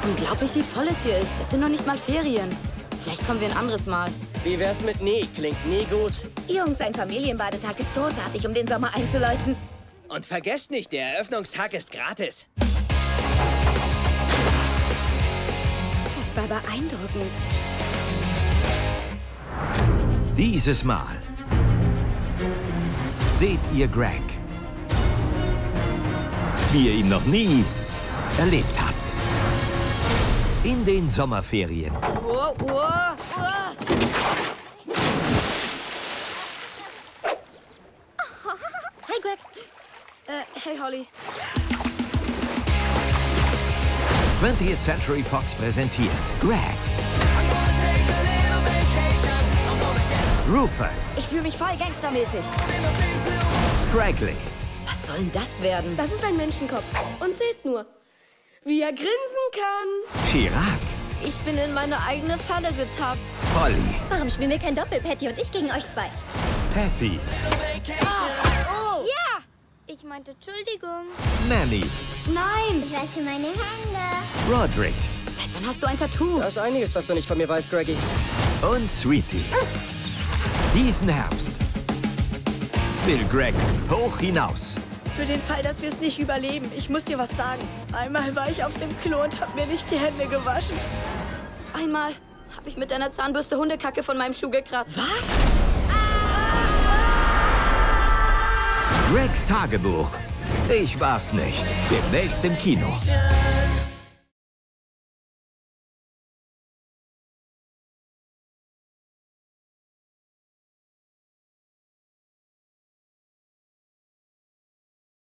Unglaublich, wie voll es hier ist. Es sind noch nicht mal Ferien. Vielleicht kommen wir ein anderes Mal. Wie wär's mit nie? Klingt nie gut. Jungs, ein Familienbadetag ist großartig, um den Sommer einzuläuten. Und vergesst nicht, der Eröffnungstag ist gratis. Das war beeindruckend. Dieses Mal seht ihr Greg, wie ihr ihn noch nie erlebt habt. In den Sommerferien. Wow, wow, wow. Hey, Greg. Hey, Holly. 20th Century Fox präsentiert Greg, Rupert, Ich fühle mich voll gangstermäßig. Fragley, Was soll denn das werden? Das ist ein Menschenkopf. Und seht nur, wie er grinsen kann. Chirac, Ich bin in meine eigene Falle getappt. Holly, Warum spielen wir kein Doppel, Patty und ich gegen euch zwei? Patty, Ja! Ich meinte Entschuldigung. Manny, Nein! Ich wasche meine Hände. Roderick Seit wann hast du ein Tattoo? Da ist einiges, was du nicht von mir weißt, Greggy. und Sweetie. Diesen Herbst will Greg hoch hinaus. Für den Fall, dass wir es nicht überleben. Ich muss dir was sagen. Einmal war ich auf dem Klo und hab mir nicht die Hände gewaschen. Einmal habe ich mit deiner Zahnbürste Hundekacke von meinem Schuh gekratzt. Was? Gregs Tagebuch. Ich war's nicht. Demnächst im Kino.